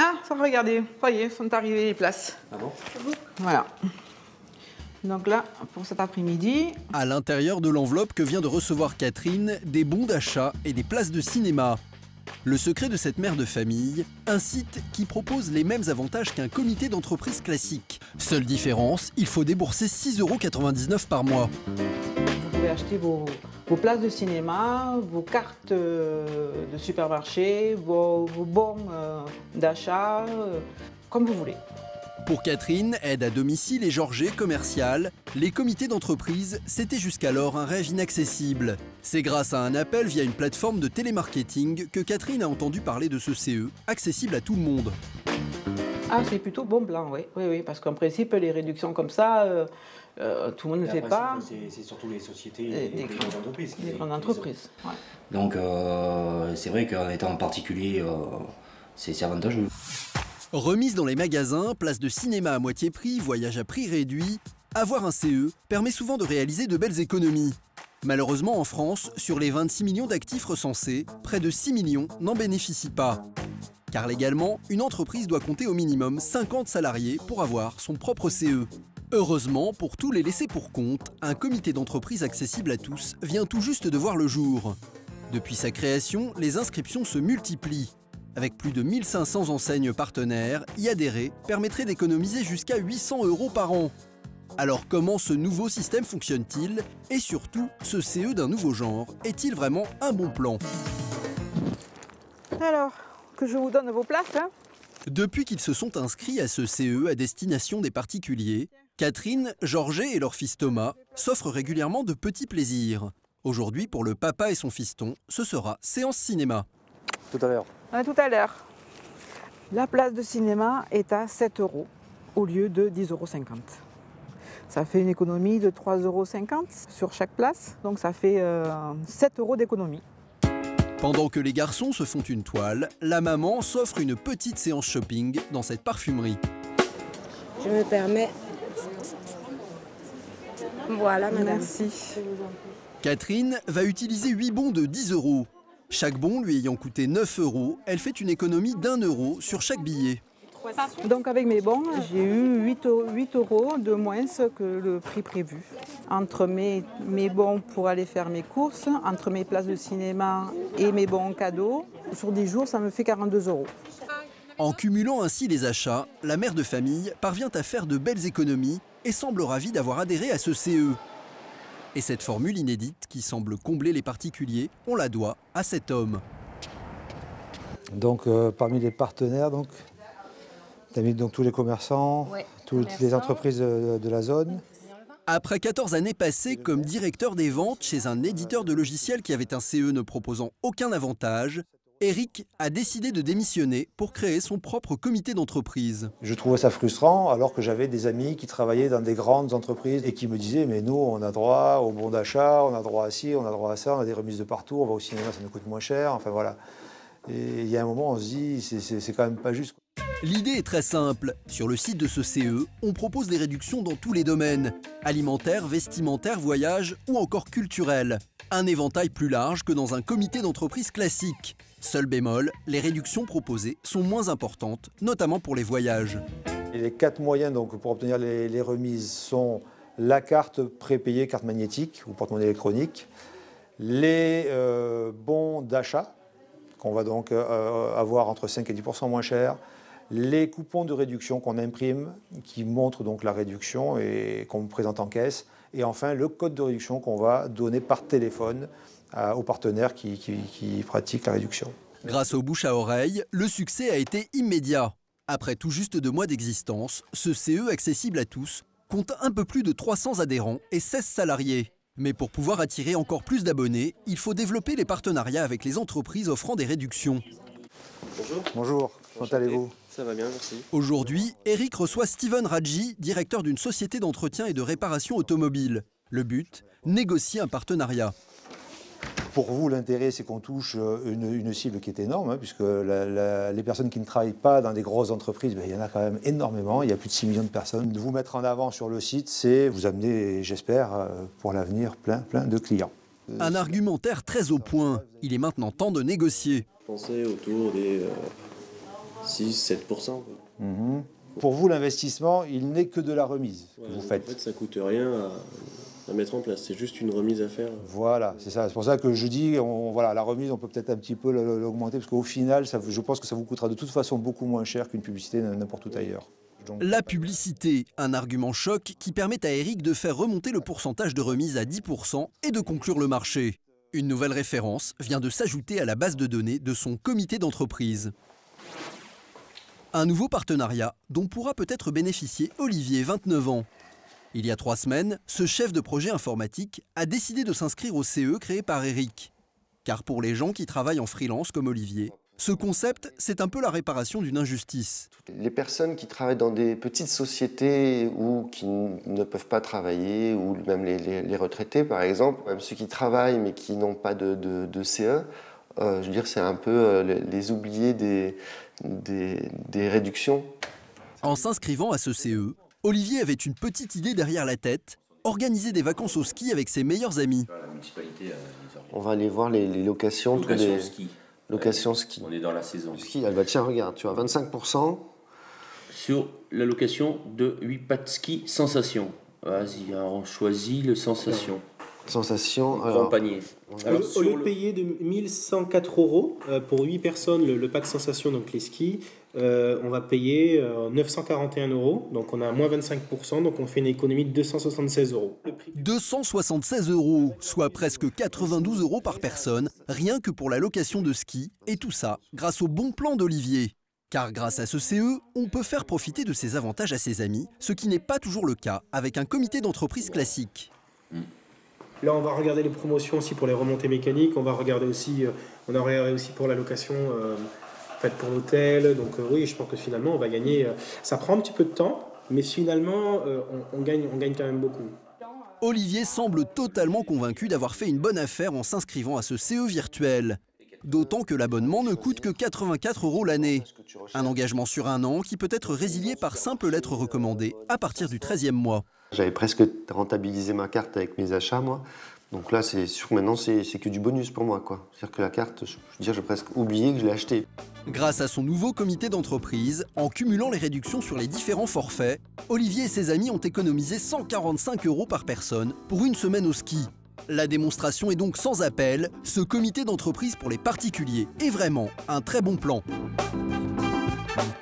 Ah, ça, regardez, ça y est, sont arrivées les places. Ah bon? Voilà. Donc là, pour cet après-midi... À l'intérieur de l'enveloppe que vient de recevoir Catherine, des bons d'achat et des places de cinéma. Le secret de cette mère de famille, un site qui propose les mêmes avantages qu'un comité d'entreprise classique. Seule différence, il faut débourser 6,99 € par mois. Vous pouvez acheter vos places de cinéma, vos cartes de supermarché, vos bons d'achat, comme vous voulez. Pour Catherine, aide à domicile et Georget, commercial, les comités d'entreprise, c'était jusqu'alors un rêve inaccessible. C'est grâce à un appel via une plateforme de télémarketing que Catherine a entendu parler de ce CE, accessible à tout le monde. Ah, c'est plutôt bon plan, oui. Oui, parce qu'en principe, les réductions comme ça, tout le monde ne le fait pas. C'est surtout les sociétés, les grandes entreprises. Les grandes entreprises, ouais. Donc, c'est vrai qu'en étant particulier, c'est avantageux. Remise dans les magasins, place de cinéma à moitié prix, voyage à prix réduit, avoir un CE permet souvent de réaliser de belles économies. Malheureusement, en France, sur les 26 millions d'actifs recensés, près de 6 millions n'en bénéficient pas. Car légalement, une entreprise doit compter au minimum 50 salariés pour avoir son propre CE. Heureusement, pour tous les laissés pour compte, un comité d'entreprise accessible à tous vient tout juste de voir le jour. Depuis sa création, les inscriptions se multiplient. Avec plus de 1500 enseignes partenaires, y adhérer permettrait d'économiser jusqu'à 800 € par an. Alors comment ce nouveau système fonctionne-t-il? Et surtout, ce CE d'un nouveau genre est-il vraiment un bon plan? Alors, que je vous donne vos places, hein. Depuis qu'ils se sont inscrits à ce CE à destination des particuliers, Catherine, Georget et leur fils Thomas s'offrent régulièrement de petits plaisirs. Aujourd'hui, pour le papa et son fiston, ce sera séance cinéma. Tout à l'heure. À tout à l'heure. La place de cinéma est à 7 € au lieu de 10,50 €. Ça fait une économie de 3,50 € sur chaque place, donc ça fait 7 € d'économie. Pendant que les garçons se font une toile, la maman s'offre une petite séance shopping dans cette parfumerie. Je me permets. Voilà, madame. Merci. Catherine va utiliser 8 bons de 10 €. Chaque bon lui ayant coûté 9 €, elle fait une économie d'1 € sur chaque billet. Donc avec mes bons, j'ai eu 8 € de moins que le prix prévu. Entre mes bons pour aller faire mes courses, entre mes places de cinéma et mes bons cadeaux, sur 10 jours, ça me fait 42 €. En cumulant ainsi les achats, la mère de famille parvient à faire de belles économies et semble ravie d'avoir adhéré à ce CE. Et cette formule inédite qui semble combler les particuliers, on la doit à cet homme. Donc parmi les partenaires, donc, tu as mis donc, tous les commerçants, Ouais, toutes les entreprises de la zone. Après 14 années passées comme directeur des ventes chez un éditeur de logiciels qui avait un CE ne proposant aucun avantage, Eric a décidé de démissionner pour créer son propre comité d'entreprise. Je trouvais ça frustrant alors que j'avais des amis qui travaillaient dans des grandes entreprises et qui me disaient mais nous on a droit au bon d'achat, on a droit à ci, on a droit à ça, on a des remises de partout, on va au cinéma, ça nous coûte moins cher, enfin voilà. Et il y a un moment on se dit c'est quand même pas juste. L'idée est très simple. Sur le site de ce CE, on propose des réductions dans tous les domaines. Alimentaire, vestimentaire, voyage ou encore culturel. Un éventail plus large que dans un comité d'entreprise classique. Seul bémol, les réductions proposées sont moins importantes, notamment pour les voyages. Et les 4 moyens donc, pour obtenir les remises sont la carte prépayée, carte magnétique ou porte-monnaie électronique, les bons d'achat qu'on va donc avoir entre 5 et 10% moins cher, les coupons de réduction qu'on imprime qui montrent donc la réduction et qu'on présente en caisse, et enfin le code de réduction qu'on va donner par téléphone aux partenaires qui pratiquent la réduction. Grâce au bouche à oreille, le succès a été immédiat. Après tout juste 2 mois d'existence, ce CE accessible à tous compte un peu plus de 300 adhérents et 16 salariés. Mais pour pouvoir attirer encore plus d'abonnés, il faut développer les partenariats avec les entreprises offrant des réductions. Bonjour. Bonjour, comment allez-vous? Ça va bien, merci. Aujourd'hui, Eric reçoit Steven Radji, directeur d'une société d'entretien et de réparation automobile. Le but, négocier un partenariat. Pour vous, l'intérêt, c'est qu'on touche une cible qui est énorme, hein, puisque les personnes qui ne travaillent pas dans des grosses entreprises, il y en a quand même énormément, il y a plus de 6 millions de personnes. De vous mettre en avant sur le site, c'est vous amener, j'espère, pour l'avenir, plein de clients. Un argumentaire très au point. Il est maintenant temps de négocier. Pensez autour des 6-7%. Pour vous, l'investissement, il n'est que de la remise que vous faites. En fait, ça ne coûte rien à mettre en place. C'est juste une remise à faire. Voilà, c'est ça. C'est pour ça que je dis, voilà, la remise, on peut peut-être un petit peu l'augmenter, parce qu'au final, je pense que ça vous coûtera de toute façon beaucoup moins cher qu'une publicité n'importe où ailleurs. La publicité, un argument choc qui permet à Eric de faire remonter le pourcentage de remise à 10% et de conclure le marché. Une nouvelle référence vient de s'ajouter à la base de données de son comité d'entreprise. Un nouveau partenariat dont pourra peut-être bénéficier Olivier, 29 ans. Il y a 3 semaines, ce chef de projet informatique a décidé de s'inscrire au CE créé par Eric. Car pour les gens qui travaillent en freelance comme Olivier, ce concept, c'est un peu la réparation d'une injustice. Les personnes qui travaillent dans des petites sociétés ou qui ne peuvent pas travailler, ou même les retraités par exemple, même ceux qui travaillent mais qui n'ont pas de CE, je veux dire, c'est un peu les oubliés des réductions. En s'inscrivant à ce CE, Olivier avait une petite idée derrière la tête, organiser des vacances au ski avec ses meilleurs amis. On va aller voir les locations. Location ski. Location ski. On est dans la saison. Ski, elle va, tiens, regarde, tu as 25%. Sur la location de 8 pattes ski Sensation. Vas-y, on choisit le Sensation. Sensation. Grand panier. Alors, au lieu de payer de 1104 € pour 8 personnes le pack Sensation, donc les skis, on va payer 941 €, donc on a moins 25%, donc on fait une économie de 276 €. 276 €, soit presque 92 € par personne, rien que pour la location de ski, et tout ça grâce au bon plan d'Olivier. Car grâce à ce CE, on peut faire profiter de ses avantages à ses amis, ce qui n'est pas toujours le cas avec un comité d'entreprise classique. Là, on va regarder les promotions aussi pour les remontées mécaniques, on va regarder aussi, on a regardé aussi pour la location faite pour l'hôtel, donc oui, je pense que finalement, on va gagner. Ça prend un petit peu de temps, mais finalement, on gagne quand même beaucoup. Olivier semble totalement convaincu d'avoir fait une bonne affaire en s'inscrivant à ce CE virtuel. D'autant que l'abonnement ne coûte que 84 € l'année. Un engagement sur 1 an qui peut être résilié par simple lettre recommandée à partir du 13e mois. J'avais presque rentabilisé ma carte avec mes achats, moi. Donc là, c'est sûr que maintenant, c'est que du bonus pour moi, quoi. C'est-à-dire que la carte, je veux dire, j'ai presque oublié que je l'ai achetée. Grâce à son nouveau comité d'entreprise, en cumulant les réductions sur les différents forfaits, Olivier et ses amis ont économisé 145 € par personne pour une semaine au ski. La démonstration est donc sans appel, ce comité d'entreprise pour les particuliers est vraiment un très bon plan.